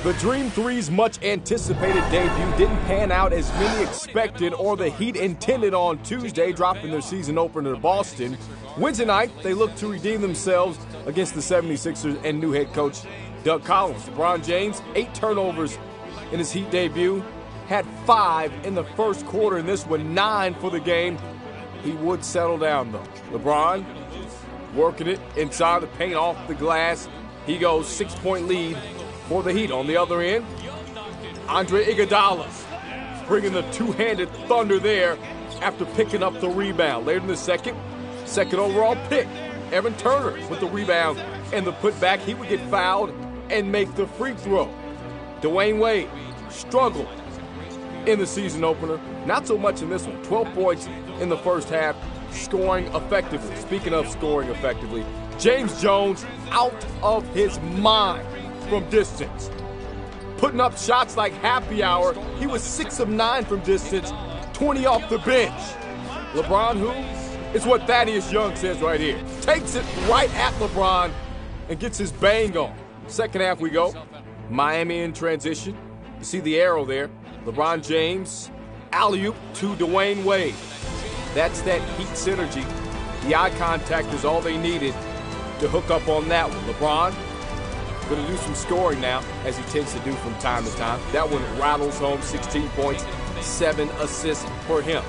The Dream Three's much-anticipated debut didn't pan out as many expected or the Heat intended on Tuesday, dropping their season opener to Boston. Wednesday night, they look to redeem themselves against the 76ers and new head coach Doug Collins. LeBron James, 8 turnovers in his Heat debut, had 5 in the first quarter, and this one 9 for the game. He would settle down, though. LeBron working it inside the paint, off the glass. He goes 6-point lead for the Heat. On the other end, Andre Iguodala bringing the two-handed thunder there after picking up the rebound. Later in the second overall pick, Evan Turner with the rebound and the putback. He would get fouled and make the free throw. Dwayne Wade struggled in the season opener. Not so much in this one. 12 points in the first half, scoring effectively. Speaking of scoring effectively, James Jones out of his mind from distance, putting up shots like happy hour. He was 6 of 9 from distance, 20 off the bench. LeBron, who? It's what Thaddeus Young says right here. Takes it right at LeBron and gets his bang on. Second half we go. Miami in transition. You see the arrow there. LeBron James, alley-oop to Dwayne Wade. That's that Heat synergy. The eye contact is all they needed to hook up on that one. LeBron going to do some scoring now, as he tends to do from time to time. That one rattles home, 16 points, 7 assists for him.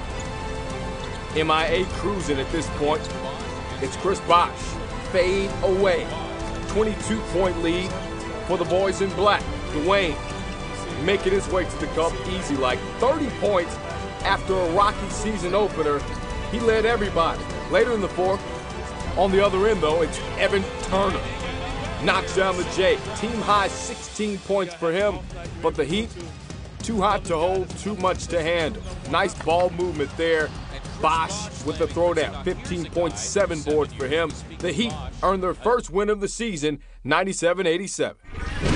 MIA cruising at this point. It's Chris Bosh. Fade away. 22-point lead for the boys in black. Dwayne making his way to the cup easy, like 30 points after a rocky season opener. He led everybody. Later in the fourth, on the other end, though, it's Evan Turner. Knocks down the J. Team high 16 points for him, but the Heat, too hot to hold, too much to handle. Nice ball movement there. Bosh with the throwdown, 15.7 boards for him. The Heat earned their first win of the season, 97-87.